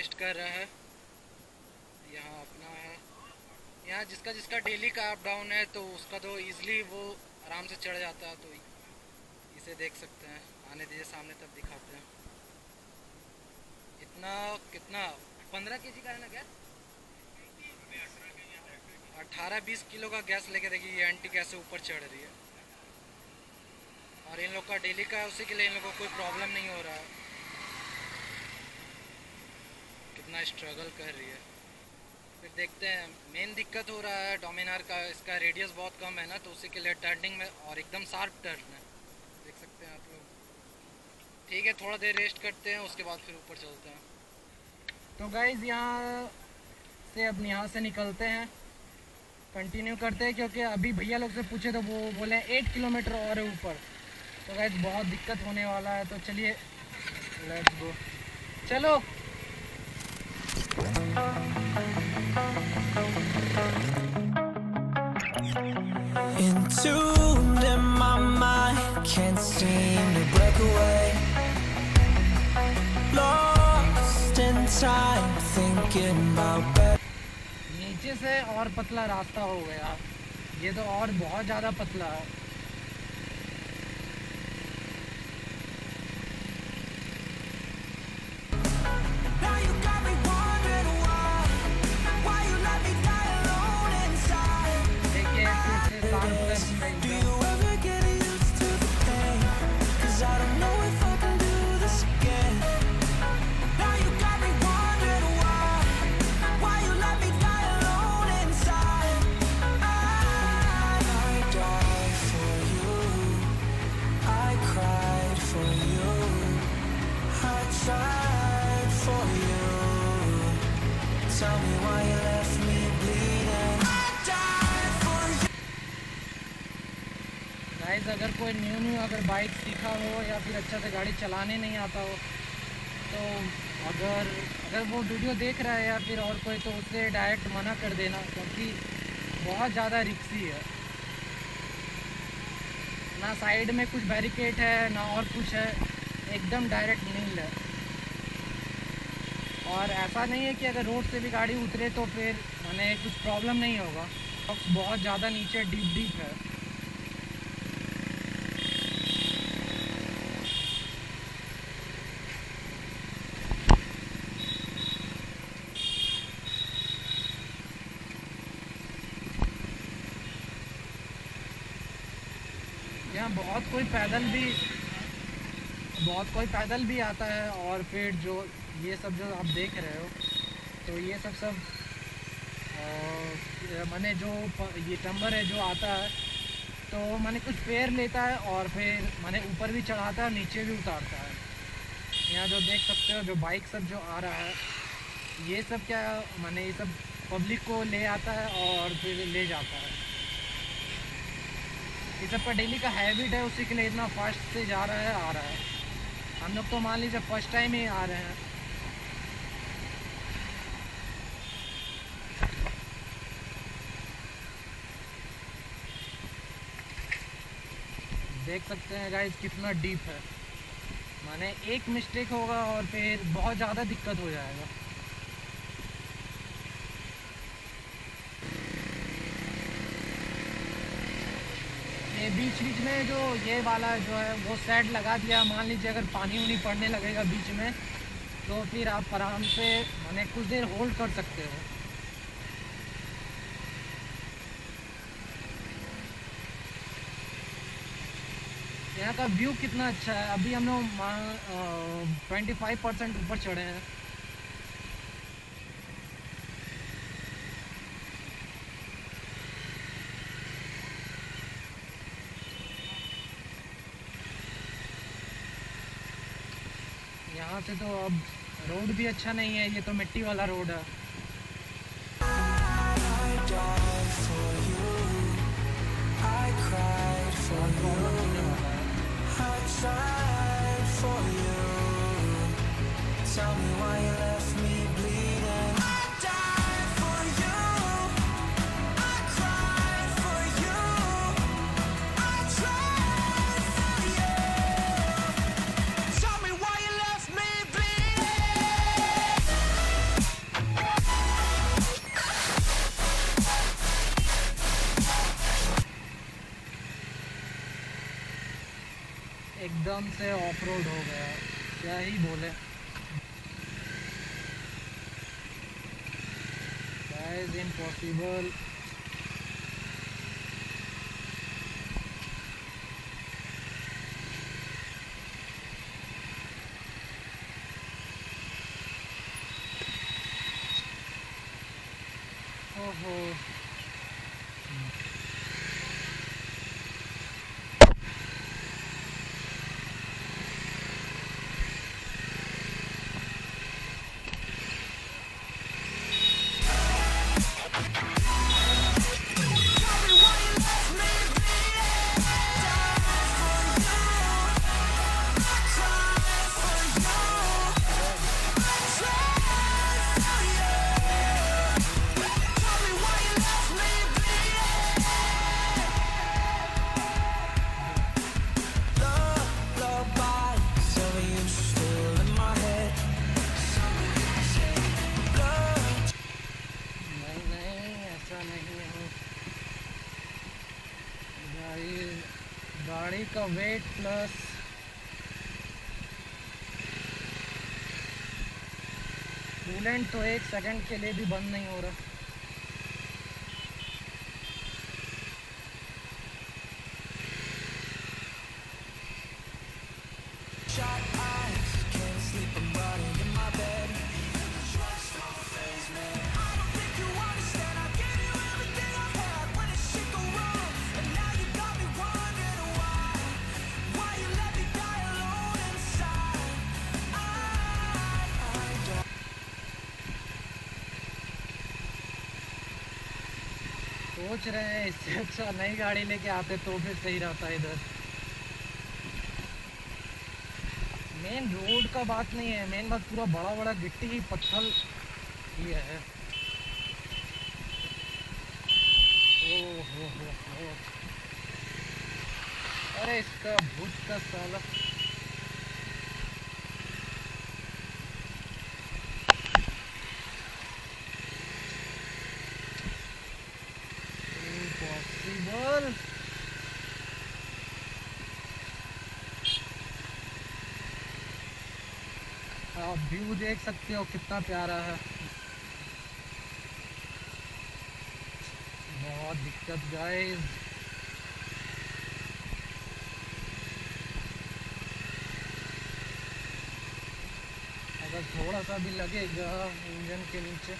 Rest कर रहा है। यहाँ अपना है, यहाँ जिसका जिसका डेली का अप डाउन है तो उसका तो इजीली वो आराम से चढ़ जाता है। तो इसे देख सकते हैं, आने दीजिए सामने तब दिखाते हैं। इतना कितना 15 केजी का है ना गैस, 18-20 किलो का गैस लेके देखिए ये आंटी कैसे ऊपर चढ़ रही है। और इन लोग का डेली का है, उसी के लिए इन लोगों को कोई प्रॉब्लम नहीं हो रहा है। कितना स्ट्रगल कर रही है। फिर देखते हैं, मेन दिक्कत हो रहा है डोमिनार का, इसका रेडियस बहुत कम है ना, तो उसी के लिए टर्निंग में और एकदम शार्प टर्न है, देख सकते हैं आप लोग। ठीक है, थोड़ा देर रेस्ट करते हैं, उसके बाद फिर ऊपर चलते हैं। तो गाइज यहाँ से अब यहाँ से निकलते हैं, कंटिन्यू करते हैं, क्योंकि अभी भैया लोग से पूछे तो वो बोले 8 किलोमीटर और है ऊपर। तो गाइस बहुत दिक्कत होने वाला है, तो चलिए लेट्स गो, चलो। Entombed in my mind, can't seem to break away. Lost in time, thinking about better. नीचे से और पतला रास्ता हो गया, ये तो और बहुत ज़्यादा पतला है। Tell me why you left me bleeding. Guys अगर कोई न्यू अगर बाइक सीखा हो या फिर अच्छा से गाड़ी चलाने नहीं आता हो, तो अगर वो वीडियो देख रहा है या फिर और कोई, तो उससे डायरेक्ट मना कर देना, क्योंकि बहुत ज़्यादा रिक्सी है। ना साइड में कुछ बैरिकेड है ना और कुछ है, एकदम डायरेक्ट नील है। और ऐसा नहीं है कि अगर रोड से भी गाड़ी उतरे तो फिर माने कुछ प्रॉब्लम नहीं होगा। बहुत ज़्यादा नीचे डीप है। यहाँ बहुत कोई पैदल भी आता है। और फिर जो ये सब जो आप देख रहे हो, तो ये सब माने जो ये टम्बर है जो आता है, तो माने कुछ पेड़ लेता है और फिर माने ऊपर भी चढ़ाता है, नीचे भी उतारता है। यहाँ जो देख सकते हो जो बाइक सब जो आ रहा है, ये सब क्या माने ये सब पब्लिक को ले आता है और फिर ले जाता है। ये सब का डेली का हैबिट है, उसी के लिए इतना फास्ट से जा रहा है, आ रहा है। हम लोग तो मान लीजिए फर्स्ट टाइम ही आ रहे हैं। देख सकते हैं गाइस कितना डीप है, माने एक मिस्टेक होगा और फिर बहुत ज़्यादा दिक्कत हो जाएगा। ये बीच में जो ये वाला जो है वो सेट लगा दिया, मान लीजिए अगर पानी उनी पड़ने लगेगा बीच में, तो फिर आप आराम से माने कुछ देर होल्ड कर सकते हो। यहाँ का व्यू कितना अच्छा है। अभी हम लोग 25% ऊपर चढ़े हैं। यहाँ से तो अब रोड भी अच्छा नहीं है, ये तो मिट्टी वाला रोड है। Tell me why you left me bleeding. I died for you, I cried for you, I tried for you. Tell me why you left me bleeding. एकदम से ऑफ रोड हो गया, क्या ही बोले। Guys impossible. ओहो गाड़ी का वेट प्लस कूलेंट तो 1 सेकंड के लिए भी बंद नहीं हो रहा। सोच रहे हैं इससे अच्छा नई गाड़ी लेके आते तो फिर सही रहता। इधर मेन रोड का बात नहीं है, मेन बात पूरा बड़ा बड़ा गिट्टी ही पत्थर ही है। हो। अरे इसका भूत का साला। इम्पॉसिबल। आप व्यू देख सकते हो कितना प्यारा है। बहुत दिक्कत गाइस। अगर थोड़ा सा भी लगेगा इंजन के नीचे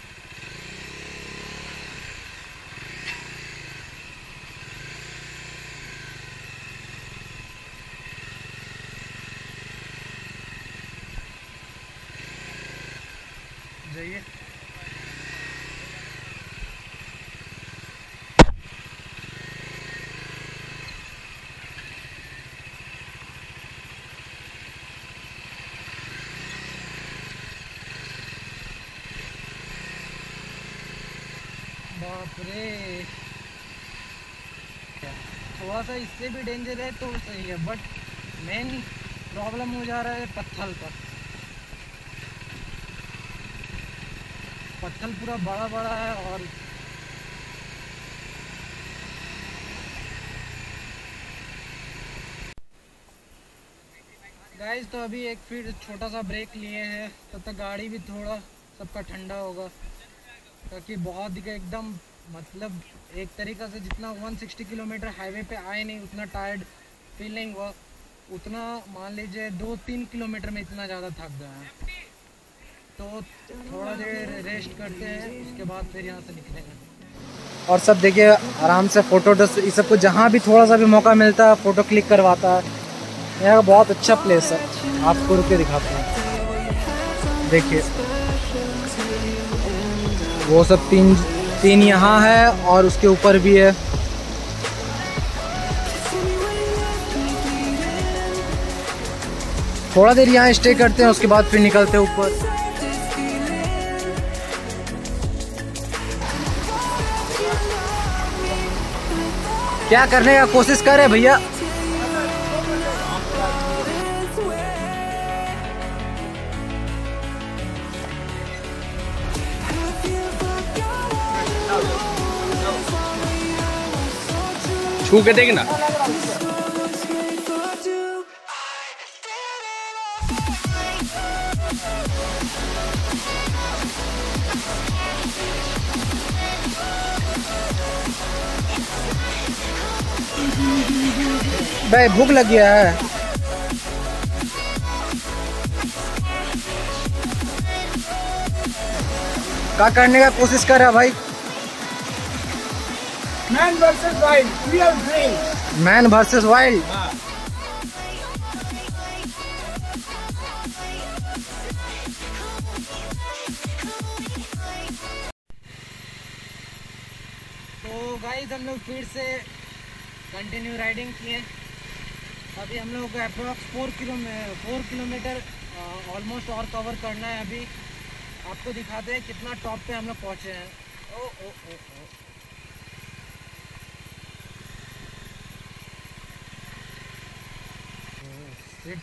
जाइए। बाप रे, थोड़ा सा इससे भी डेंजर है तो सही है, बट मेन प्रॉब्लम हो जा रहा है पत्थर पर। पत्थर पूरा बड़ा बड़ा है और गाइस तो अभी एक फिर छोटा सा ब्रेक लिए हैं, तब तक गाड़ी भी थोड़ा सबका ठंडा होगा, ताकि बहुत ही एकदम मतलब एक तरीक़ा से जितना 160 किलोमीटर हाईवे पे आए नहीं उतना टायर्ड फील नहीं हुआ, उतना मान लीजिए 2-3 किलोमीटर में इतना ज़्यादा थक गया है। तो थोड़ा देर रेस्ट करते हैं, उसके बाद फिर यहाँ से निकलेंगे। और सब देखिए आराम से फ़ोटो ये सबको जहाँ भी थोड़ा सा भी मौका मिलता है फ़ोटो क्लिक करवाता है। यहाँ का बहुत अच्छा प्लेस है, आपको रुक के दिखाते हैं। देखिए वो सब तीन यहाँ है और उसके ऊपर भी है। थोड़ा देर यहाँ स्टे करते हैं, उसके बाद फिर निकलते हैं ऊपर। क्या करने का कोशिश कर रहे भैया? छू के देख ना। भाई भूख लग गया है। क्या करने का कोशिश कर रहा भाई? Man versus wild, real thrill. Man versus wild. तो गाइस हम लोग फिर से कंटिन्यू राइडिंग किए। अभी हम लोग को अप्रॉक्स 4 किलोमीटर ऑलमोस्ट और कवर करना है। अभी आपको दिखाते हैं कितना टॉप पे हम लोग पहुँचे हैं। Oh oh oh oh shit.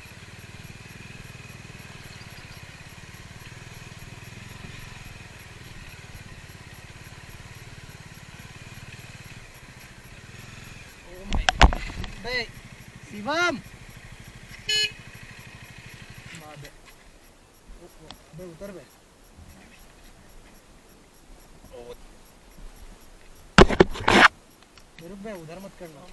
Oh my god बे शिवम मार दे। ओ ओ बे उतर बे। रुक बे, उधर मत करना।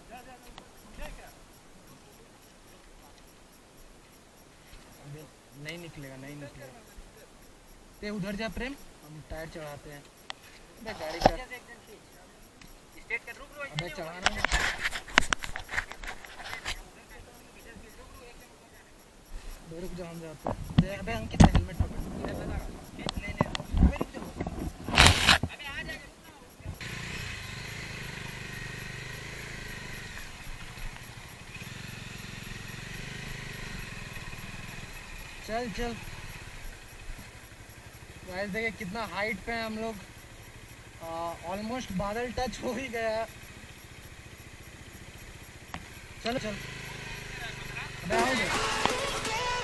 नहीं निकलेगा, नहीं निकलेगा। ते उधर जा प्रेम, हम टायर चढ़ाते हैं। बे गाड़ी का अबे चढ़ाना है। बे रुक जा, हम जाते हैं। दे अबे अंकित हेलमेट पकड़। ले ले अबे रुक जा। अबे आ जा। चल चल गाइस, देखिए कितना हाइट पे हैं हम लोग। ऑलमोस्ट बादल टच हो ही गया। चलो चल अबे आओ बे।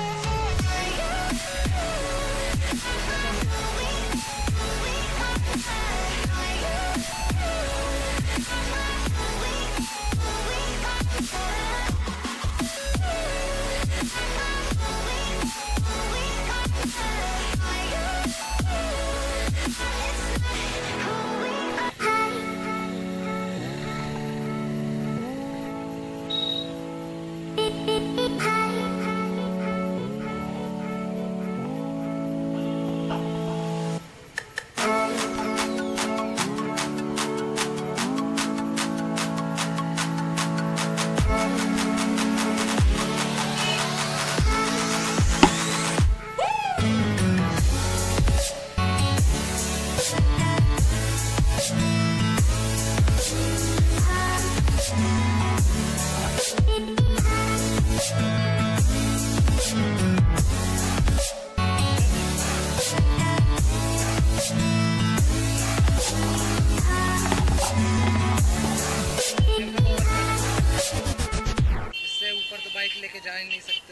इससे ऊपर तो बाइक लेके जा ही नहीं सकते।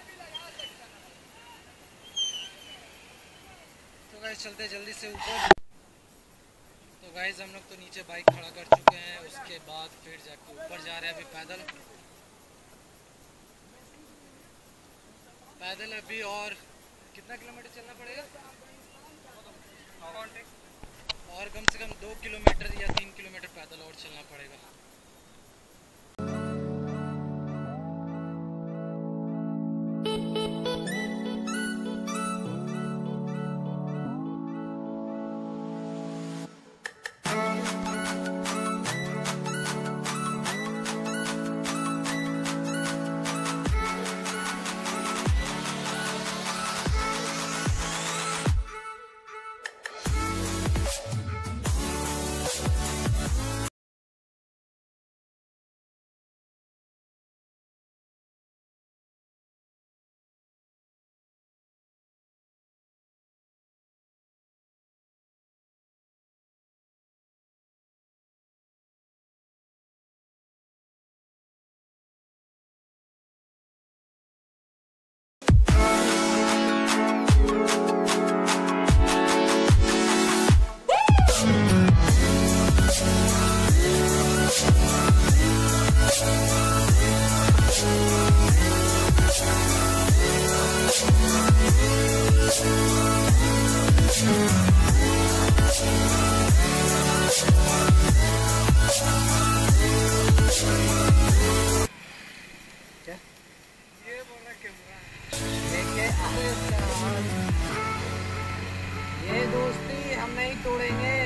तो गाइस चलते जल्दी से ऊपर। तो गाइस हम लोग तो नीचे बाइक खड़ा कर चुके हैं, उसके बाद फिर जाके ऊपर जा रहे हैं। अभी पैदल पैदल अभी और कितना किलोमीटर चलना पड़ेगा? और कम से कम 2 किलोमीटर या 3 किलोमीटर पैदल और चलना पड़ेगा। ये दोस्ती हम नहीं तोड़ेंगे।